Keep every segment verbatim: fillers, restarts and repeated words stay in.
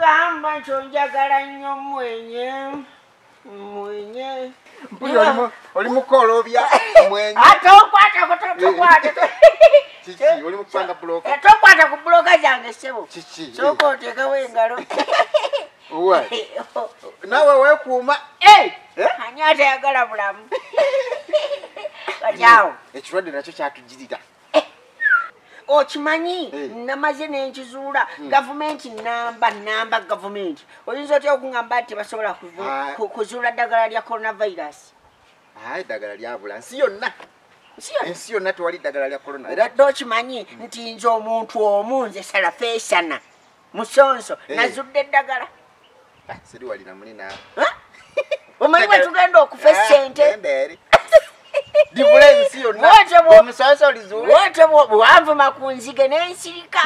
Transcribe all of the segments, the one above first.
Gamba chonjagala nnyo mwenye. Mwenye. Mpulira oli mukolobya mwenye. Atokwata kutokwata. Chichi oli mukupanga bloka. Atokwata ku bloka jange sebo. Chichi. Soko otekawo engalo. Uwa. Nawe wekuuma. Eh. Ani atayagala bulamu. Kajao. Ekirwadde nakyo kyatujirira. Okimanyi namaze n'enkizuula gavumenti namba namba gavumenti oyinza otya okungamba nti basobola kuzuula ddagala lya coronavirus. Hayi ddagala lyabula nsi yonna ensi yonna tewali ddagala lya corona. Era okimanyi nti nze omuntu omu nze salafeesana musonso nazudde eddagala. Siri walina muli naawe omanyi bwe tugenda okufa essente dibule ensi yonna omusonso olizuule wote bwanvuma ku nzige n'ensirika.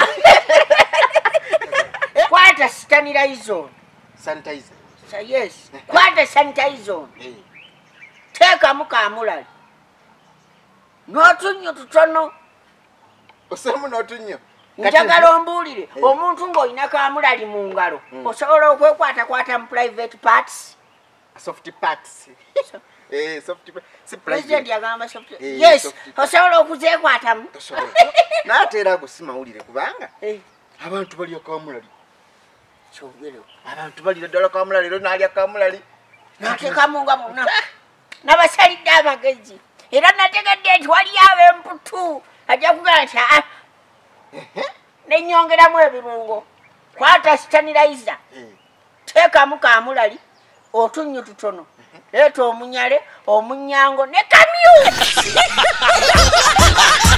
Kwata sanitizer. Sanitizer. Yes. Kwata sanitizer. Teekamu kaamulali. N'otunnyo tutono. Osemu n'otunnyo. Njagala ombuulire omuntu ng'olina kaamulali mu ngalo osobola okwekwatakwata mu private parts. Soft parts. Eh, soft si president yagamba soft. Yes, osobola okuzeekwatamu. N'ate era ago si mawulire kubanga abantu balya kaamulali. Kyogero. Abantu balya ddala kaamulali leero n'alya kaamulali. N'ateekamu nga bonna. N'abasalidde amagezi. Era nategedde nti waliyo ab'emputu ajja kugamba nti aa n'ennyongeramu ebirungo. Kwata sanitizer. Teekamu kaamulali otunnyo tutono. Leeta omunyale, omunyango ne kamyu.